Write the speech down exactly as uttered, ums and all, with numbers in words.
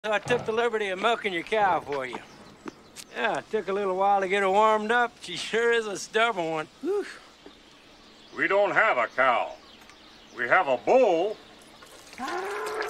So I took the liberty of milking your cow for you. Yeah, it took a little while to get her warmed up. She sure is a stubborn one. Whew. We don't have a cow. We have a bull.